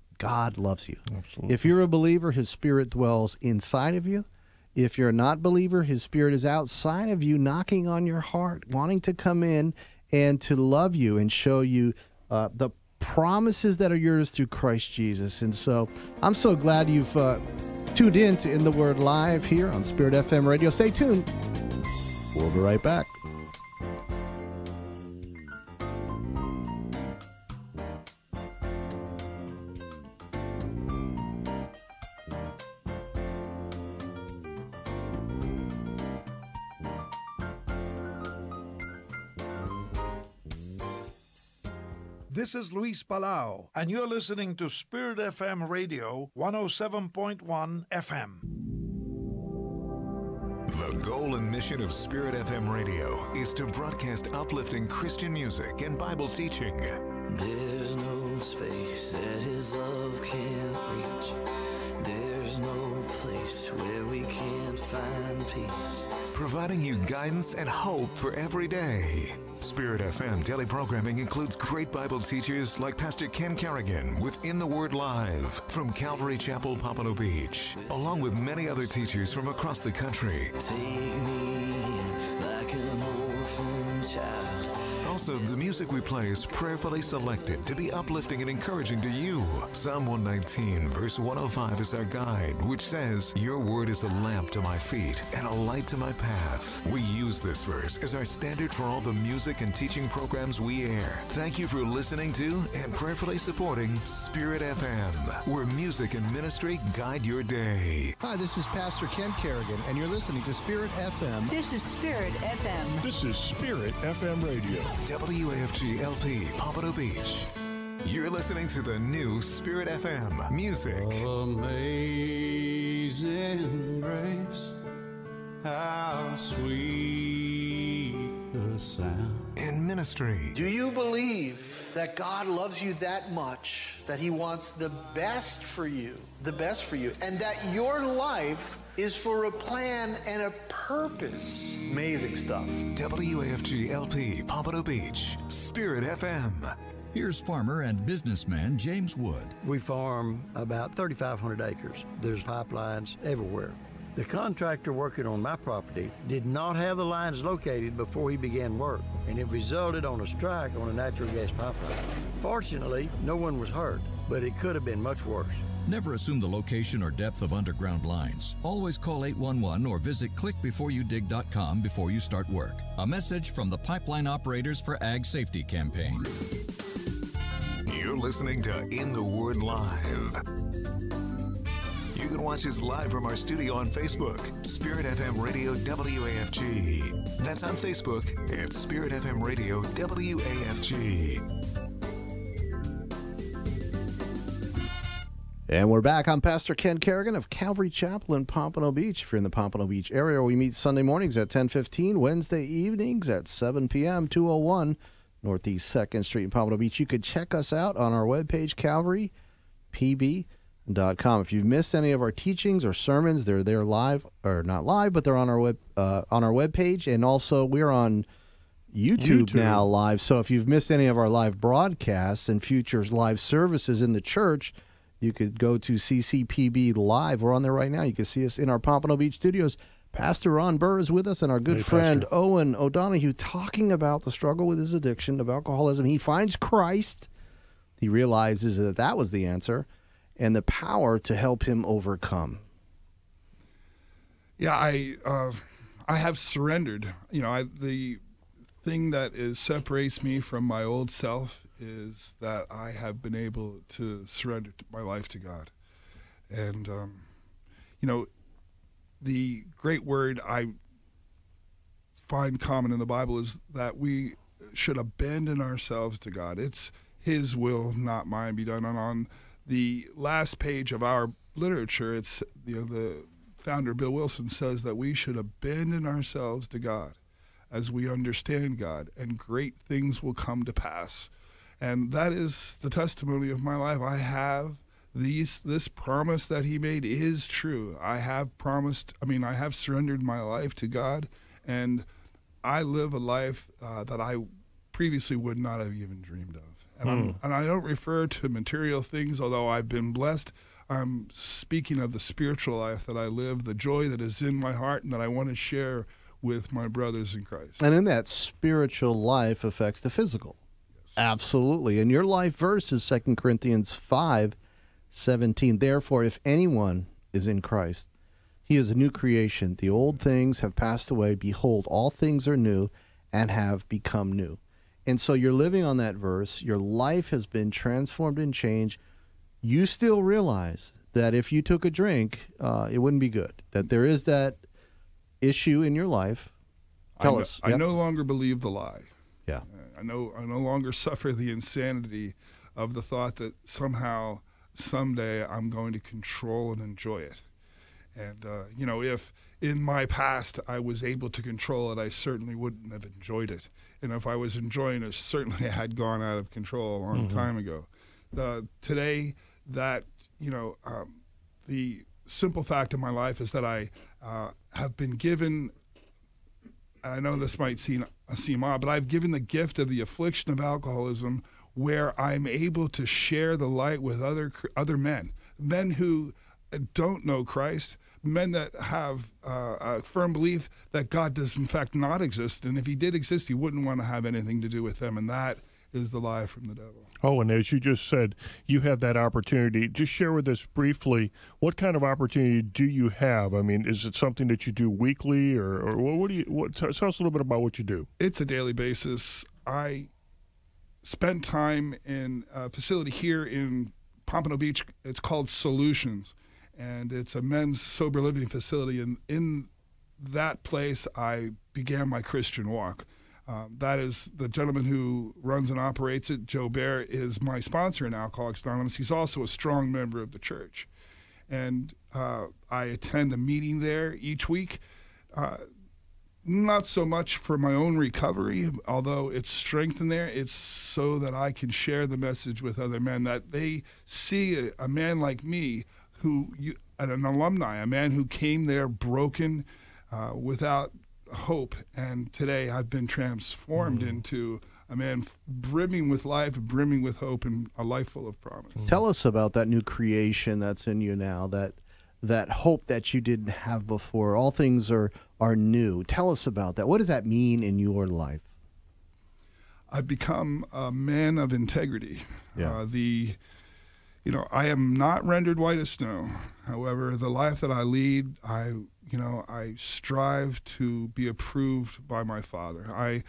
God loves you. Absolutely. If you're a believer, His Spirit dwells inside of you. If you're a not believer, His Spirit is outside of you, knocking on your heart, wanting to come in and to love you and show you uh, the promises that are yours through Christ Jesus. And so I'm so glad you've uh, tuned in to In the Word Live here on Spirit F M Radio. Stay tuned. We'll be right back. This is Luis Palau, and you're listening to Spirit F M Radio, one oh seven point one F M. The goal and mission of Spirit F M Radio is to broadcast uplifting Christian music and Bible teaching. There's no space that His love can't reach. There's no place where we can't find peace. Providing you guidance and hope for every day. Spirit F M daily programming includes great Bible teachers like Pastor Ken Kerrigan with In the Word Live from Calvary Chapel, Pompano Beach, along with many other teachers from across the country. Take me like an orphan child. Also, the music we play is prayerfully selected to be uplifting and encouraging to you. Psalm one nineteen, verse one oh five is our guide, which says, "Your word is a lamp to my feet and a light to my path." We use this verse as our standard for all the music and teaching programs we air. Thank you for listening to and prayerfully supporting Spirit F M, where music and ministry guide your day. Hi, this is Pastor Ken Kerrigan, and you're listening to Spirit F M. This is Spirit F M. This is Spirit F M Radio. W A F G L P, Pompano Beach. You're listening to the new Spirit F M music. Amazing grace, how sweet the sound. In ministry. Do you believe that God loves you that much, that He wants the best for you, the best for you, and that your life is for a plan and a purpose? Amazing stuff. W A F G L P, Pompano Beach, Spirit F M. Here's farmer and businessman James Wood. We farm about thirty-five hundred acres. There's pipelines everywhere. The contractor working on my property did not have the lines located before he began work, and it resulted on a strike on a natural gas pipeline. Fortunately, no one was hurt, but it could have been much worse. Never assume the location or depth of underground lines. Always call eight one one or visit click before you dig dot com before you start work. A message from the Pipeline Operators for Ag Safety campaign. You're listening to In the Word Live. You can watch us live from our studio on Facebook, Spirit F M Radio W A F G. That's on Facebook at Spirit F M Radio W A F G. And we're back. I'm Pastor Ken Kerrigan of Calvary Chapel in Pompano Beach. If you're in the Pompano Beach area, we meet Sunday mornings at ten fifteen, Wednesday evenings at seven p.m., two oh one Northeast second Street in Pompano Beach. You could check us out on our webpage, calvary p b dot com. If you've missed any of our teachings or sermons, they're there live, or not live, but they're on our web uh, on our webpage. And also, we're on YouTube, YouTube now live. So if you've missed any of our live broadcasts and future live services in the church, you could go to C C P B Live. We're on there right now. You can see us in our Pompano Beach studios. Pastor Ron Burr is with us, and our good hey, friend Pastor. Owen O'Donohue talking about the struggle with his addiction of alcoholism. He finds Christ. He realizes that that was the answer and the power to help him overcome. Yeah, I uh, I have surrendered. You know, I, the thing that is separates me from my old self is that I have been able to surrender my life to God. And, um, you know, the great word I find common in the Bible is that we should abandon ourselves to God. It's His will, not mine, be done. And on the last page of our literature, it's, you know, the founder, Bill Wilson, says that we should abandon ourselves to God as we understand God, and great things will come to pass. And that is the testimony of my life. I have these, this promise that He made is true. I have promised, I mean, I have surrendered my life to God, and I live a life uh, that I previously would not have even dreamed of. And, Hmm. I'm, and I don't refer to material things, although I've been blessed. I'm speaking of the spiritual life that I live, the joy that is in my heart, and that I want to share with my brothers in Christ. And in that, spiritual life affects the physical. Yes. Absolutely. And your life verse is Second Corinthians five seventeen. Therefore, if anyone is in Christ, he is a new creation. The old things have passed away. Behold, all things are new and have become new. And so you're living on that verse. Your life has been transformed and changed. You still realize that if you took a drink, uh, it wouldn't be good. That there is that issue in your life. Tell I no, us. I Yep. no longer believe the lie. Yeah. I know I no longer suffer the insanity of the thought that somehow, someday, I'm going to control and enjoy it. And, uh, you know, if in my past I was able to control it, I certainly wouldn't have enjoyed it. And if I was enjoying it, certainly I had gone out of control a long Mhm. time ago. The, today, that, you know, um, the simple fact of my life is that I uh, have been given I know this might seem, seem odd, but I've given the gift of the affliction of alcoholism where I'm able to share the light with other other men, men who don't know Christ, men that have uh, a firm belief that God does in fact not exist, and if he did exist, he wouldn't want to have anything to do with them, and that is the lie from the devil. Oh, and as you just said, you have that opportunity. Just share with us briefly, what kind of opportunity do you have? I mean, is it something that you do weekly, or, or what do you, what, tell us a little bit about what you do. It's a daily basis. I spent time in a facility here in Pompano Beach. It's called Solutions, and it's a men's sober living facility, and in that place, I began my Christian walk. Um, that is the gentleman who runs and operates it. Joe Bear is my sponsor in Alcoholics Anonymous. He's also a strong member of the church. And uh, I attend a meeting there each week, uh, not so much for my own recovery, although it's strength in there. It's so that I can share the message with other men, that they see a, a man like me, who you, an alumni, a man who came there broken, uh, without hope, and today I've been transformed mm. into a man brimming with life, brimming with hope, and a life full of promise. Tell us about that new creation that's in you now, that that hope that you didn't have before. All things are are new. Tell us about that. What does that mean in your life? I've become a man of integrity. Yeah. Uh, the you know, I am not rendered white as snow. However, the life that I lead, I You know, I strive to be approved by my Father. I,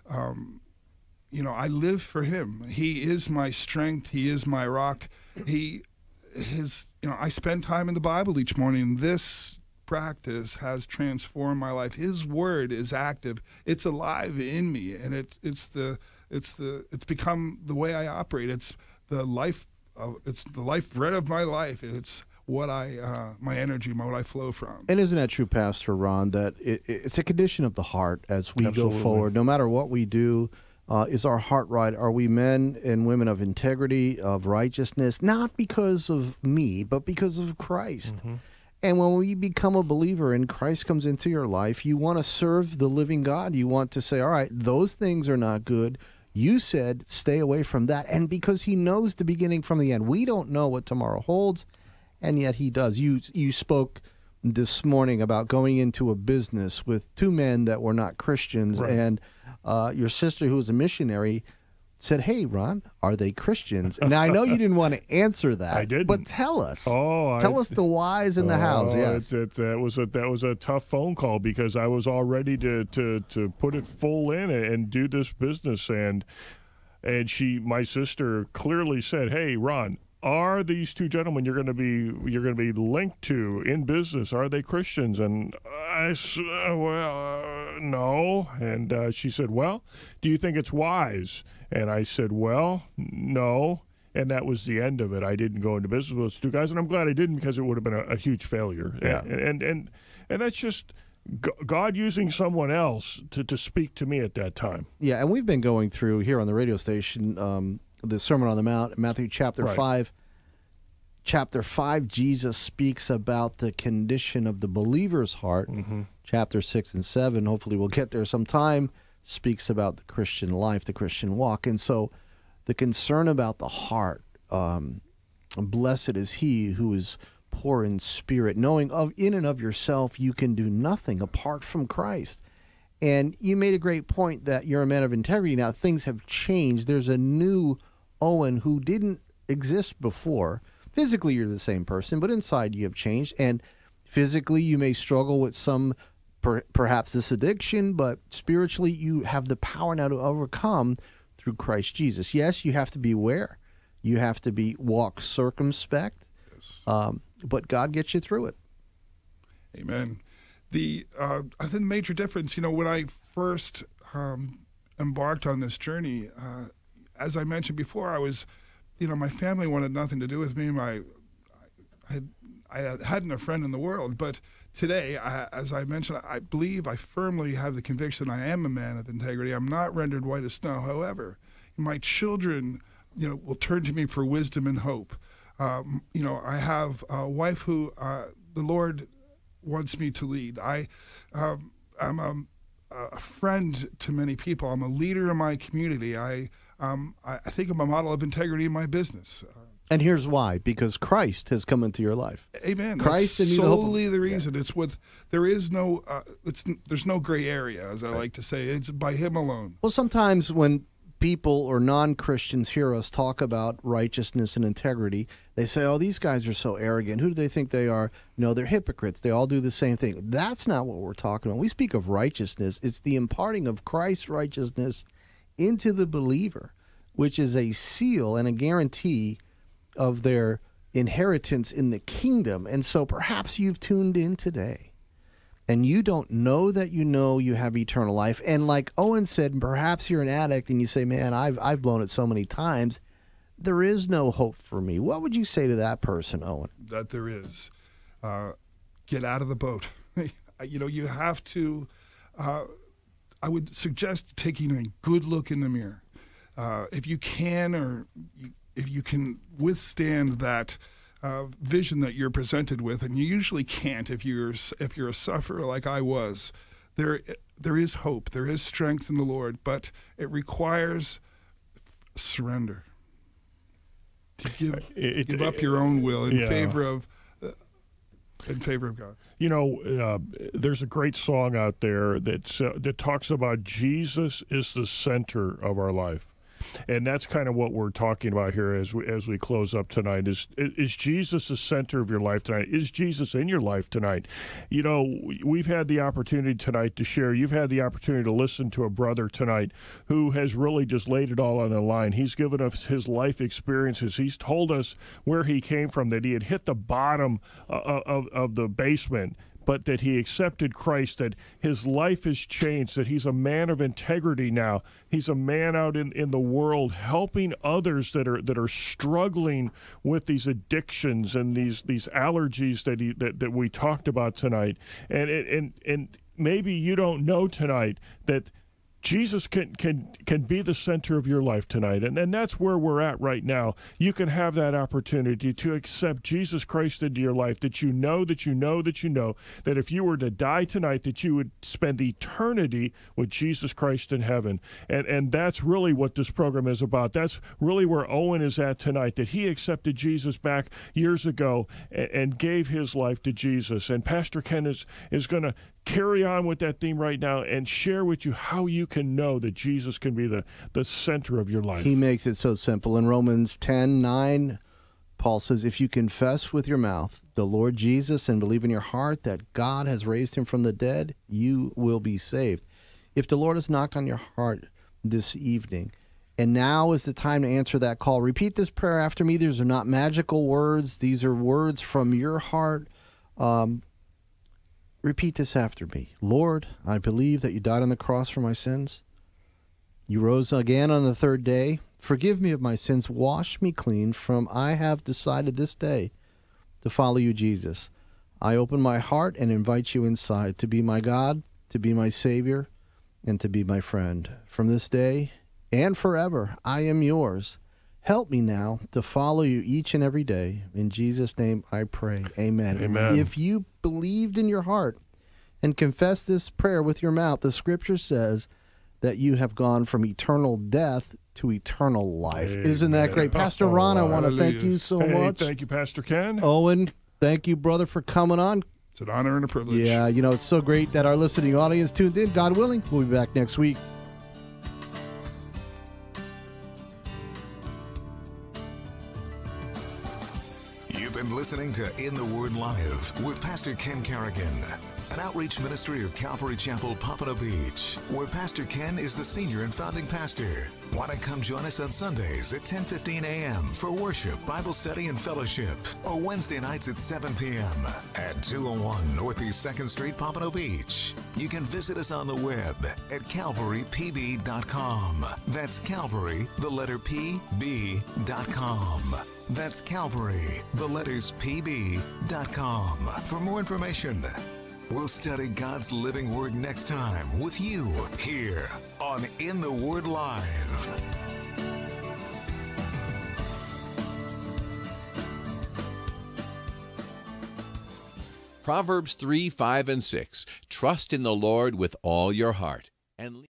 um, you know, I live for Him. He is my strength. He is my rock. He, his, you know, I spend time in the Bible each morning. This practice has transformed my life. His Word is active. It's alive in me, and it's it's the it's the it's become the way I operate. It's the life. Of, it's the life bread of my life. It's what I, uh, my energy, my, what I flow from. And isn't that true, Pastor Ron, that it, it's a condition of the heart as we Absolutely. go forward, no matter what we do, uh, is our heart right? Are we men and women of integrity, of righteousness, not because of me, but because of Christ? Mm-hmm. And when we become a believer and Christ comes into your life, you want to serve the living God. You want to say, all right, those things are not good. You said stay away from that. And because he knows the beginning from the end, we don't know what tomorrow holds. And yet he does. You you spoke this morning about going into a business with two men that were not Christians, right. and uh, your sister, who was a missionary, said, "Hey, Ron, are they Christians?" Now, I know you didn't want to answer that. I didn't. But tell us. Oh, tell I, us the whys in the oh, hows. Yes, it, it, that was a that was a tough phone call because I was all ready to to to put it full in and do this business, and and she, my sister, clearly said, "Hey, Ron, are these two gentlemen you're going to be you're going to be linked to in business, are they Christians?" And I said, well, uh, no. And uh, she said, well, do you think it's wise? And I said, well, no. And that was the end of it. I didn't go into business with those two guys, and I'm glad I didn't, because it would have been a, a huge failure. Yeah. And, and and and that's just God using someone else to, to speak to me at that time. Yeah, and we've been going through here on the radio station um, the Sermon on the Mount, Matthew chapter Right. five. Chapter five, Jesus speaks about the condition of the believer's heart. Mm-hmm. Chapter six and seven, hopefully we'll get there sometime, speaks about the Christian life, the Christian walk. And so the concern about the heart, um, blessed is he who is poor in spirit, knowing of in and of yourself you can do nothing apart from Christ. And you made a great point that you're a man of integrity. Now things have changed. There's a new Owen who didn't exist before. Physically, you're the same person, but inside you have changed. And physically, you may struggle with some, per, perhaps this addiction, but spiritually, you have the power now to overcome through Christ Jesus. Yes, you have to be aware. You have to be walk circumspect. Yes. Um, but God gets you through it. Amen. The uh, I think the major difference, you know, when I first um, embarked on this journey, uh, as I mentioned before, I was, you know, my family wanted nothing to do with me. My, I had, I hadn't a friend in the world. But today, I, as I mentioned, I believe I firmly have the conviction I am a man of integrity. I'm not rendered white as snow. However, my children, you know, will turn to me for wisdom and hope. Um, you know, I have a wife who uh, the Lord wants me to lead. I, um, I'm a, a friend to many people. I'm a leader in my community. I um, I, I think I'm a model of integrity in my business. Uh, And here's why: because Christ has come into your life. Amen. Christ That's in you, the hope of- solely the reason. It's with there is no uh, it's there's no gray area, as I like to say. It's by Him alone. Well, sometimes when people or non-Christians hear us talk about righteousness and integrity, they say, oh, these guys are so arrogant. Who do they think they are? No, they're hypocrites. They all do the same thing. That's not what we're talking about. We speak of righteousness. It's the imparting of Christ's righteousness into the believer, which is a seal and a guarantee of their inheritance in the kingdom. And so perhaps you've tuned in today and you don't know that you know you have eternal life. And like Owen said, perhaps you're an addict and you say, man, I've I've blown it so many times. There is no hope for me. What would you say to that person, Owen? That there is. Uh, get out of the boat. You know, you have to, uh, I would suggest taking a good look in the mirror. Uh, if you can, or you, if you can withstand that uh, vision that you're presented with, and you usually can't if you're if you're a sufferer like I was, there there is hope, there is strength in the Lord, but it requires surrender. To give It- give it- up your own will in yeah. favor of uh, in favor of God's. You know, uh, there's a great song out there that's, uh, that talks about Jesus is the center of our life. And that's kind of what we're talking about here as we, as we close up tonight. Is is Jesus the center of your life tonight? Is Jesus in your life tonight? You know, we've had the opportunity tonight to share. You've had the opportunity to listen to a brother tonight who has really just laid it all on the line. He's given us his life experiences. He's told us where he came from, that he had hit the bottom uh, of, of the basement, but that he accepted Christ, that his life has changed, that he's a man of integrity now. He's a man out in, in the world helping others that are that are struggling with these addictions and these these allergies that he that, that we talked about tonight. And and and maybe you don't know tonight that Jesus can can can be the center of your life tonight, and, and that's where we're at right now. You can have that opportunity to accept Jesus Christ into your life, that you know, that you know, that you know, that if you were to die tonight, that you would spend eternity with Jesus Christ in heaven. And and that's really what this program is about. That's really where Owen is at tonight, that he accepted Jesus back years ago and, and gave his life to Jesus. And Pastor Ken is, is going to carry on with that theme right now and share with you how you can know that Jesus can be the, the center of your life. He makes it so simple. In Romans ten nine, Paul says, if you confess with your mouth the Lord Jesus and believe in your heart that God has raised him from the dead, you will be saved. If the Lord has knocked on your heart this evening, and now is the time to answer that call, repeat this prayer after me. These are not magical words. These are words from your heart. Um, Repeat this after me. Lord, I believe that you died on the cross for my sins. You rose again on the third day. Forgive me of my sins. Wash me clean from I have decided this day to follow you, Jesus. I open my heart and invite you inside to be my God, to be my Savior, and to be my friend. From this day and forever, I am yours. Help me now to follow you each and every day. In Jesus' name I pray. Amen. Amen. If you believed in your heart and confessed this prayer with your mouth, the scripture says that you have gone from eternal death to eternal life. Amen. Isn't that great? Pastor Oh, Ron, I want to thank hallelujah. you so Hey, much. thank you, Pastor Ken. Owen, thank you, brother, for coming on. It's an honor and a privilege. Yeah, you know, it's so great that our listening audience tuned in. God willing, we'll be back next week. You've been listening to In the Word Live with Pastor Ken Carrigan, an outreach ministry of Calvary Chapel, Pompano Beach, where Pastor Ken is the senior and founding pastor. Want to come join us on Sundays at ten fifteen a.m. for worship, Bible study, and fellowship, or Wednesday nights at seven p.m. at two oh one Northeast second Street, Pompano Beach. You can visit us on the web at calvary p b dot com. That's Calvary, the letter P, B dot com. That's Calvary, the letters P B dot com. For more information, we'll study God's living word next time with you here on In the Word Live. Proverbs three, five, and six. Trust in the Lord with all your heart. And